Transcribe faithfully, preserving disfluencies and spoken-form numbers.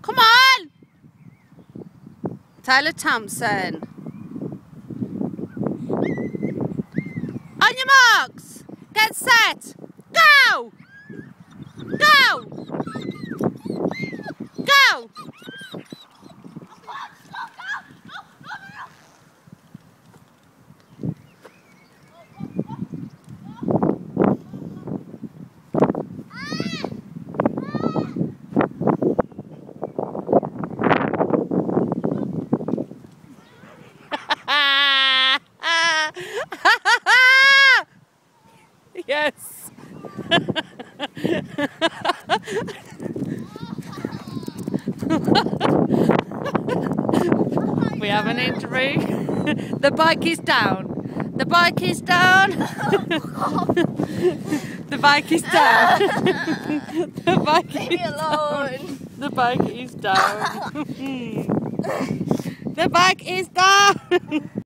Come on! Tyler Thompson. On your marks! Get set! Go! Go! Go! Yes. We have an injury. The bike is down. The bike is down. The bike is down. The bike Leave me alone. Down. The bike is down. The bike is down.